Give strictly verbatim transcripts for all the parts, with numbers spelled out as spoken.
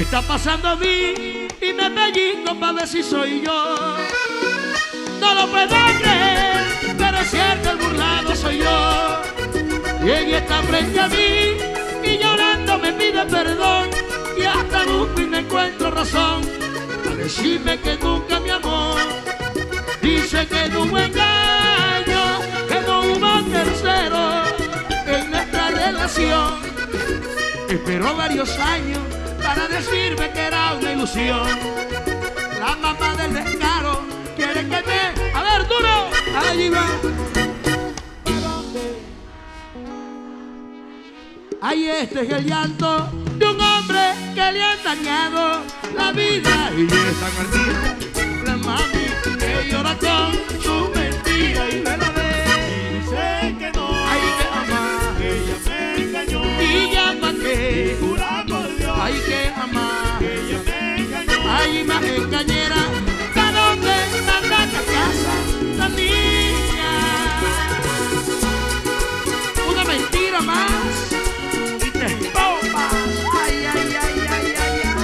está pasando a mí y me pellizco para ver si soy yo. No lo puedo creer, pero es cierto, el burlado soy yo. Y ella está frente a mí y llorando me pide perdón. Y hasta busco y no encuentro razón para decirme que nunca me amó. Dice que no hubo engaño, que no hubo tercero en nuestra relación. Esperó varios años para decirme que era una ilusión. La mamá del descaro quiere que me... A ver, duro, allí va. Ay, este es el llanto de un hombre que le han dañado la vida. Y esta canción, la mami que llora con su mentira y me la ve. Y dice que no, ay, que ama, que ella me engañó. y llama que, Y jura por Dios, ay, que ama, que ella me engañó. ay, más engañera. ¿A dónde anda la casa la niña? Una mentira más. Bombas. Ay, ay, ay, ay, ay, ay.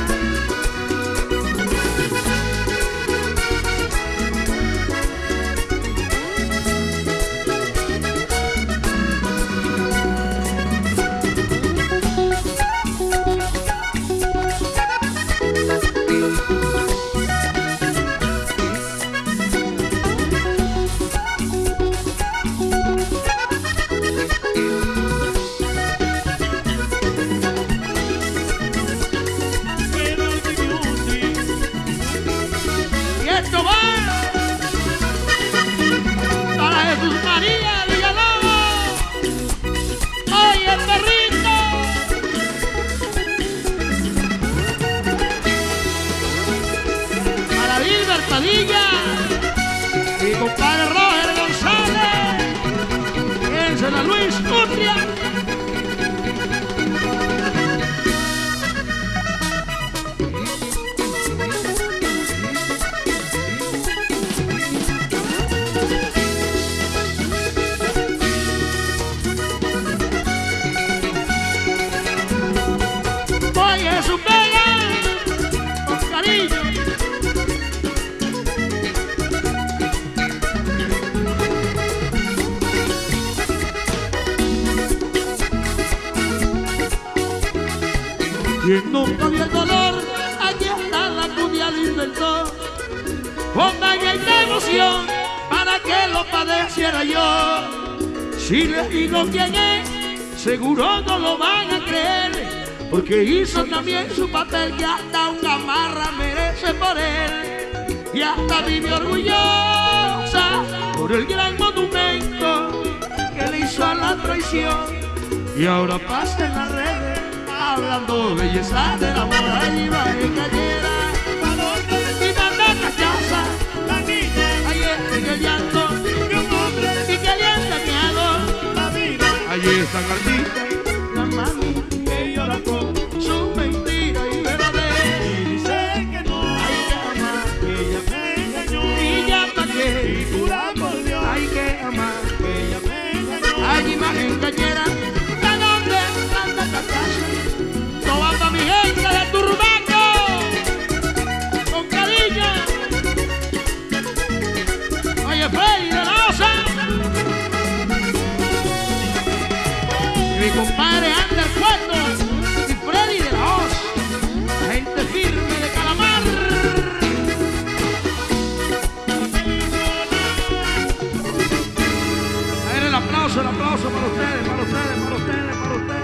Y compadre Roger González, piensen a Luis Urria. Oye, su pega con cariño. Quien nunca vio el dolor, aquí está la cumbia lo inventó. Con daña y de emoción, para que lo padeciera yo. Si les digo quién es, seguro no lo van a creer, porque hizo también su papel que hasta una marra merece por él. Y hasta vive orgullosa por el gran monumento que le hizo a la traición. Y ahora pasa en las redes hablando belleza del amor. Allí va en cayera y manda cachaza La niña, ahí en el llanto que un hombre y que le han dañado la vida. allí está Cartita, la mami que llora con su mentira y verdadera. Y dice que no, Hay que amar que ella me engañó. y ya pa' Y qué, jura por Dios, hay que amar. que ella me engañó. Allí más en cayera, ¿de dónde anda cachaza? No va pa' mi gente de Turbaco, con cariño. Oye, Freddy de la Osa, mi compadre Ander Cuerdo y Freddy de la Osa, la gente firme de Calamar. A ver el aplauso, el aplauso para ustedes, para ustedes, para ustedes, para ustedes.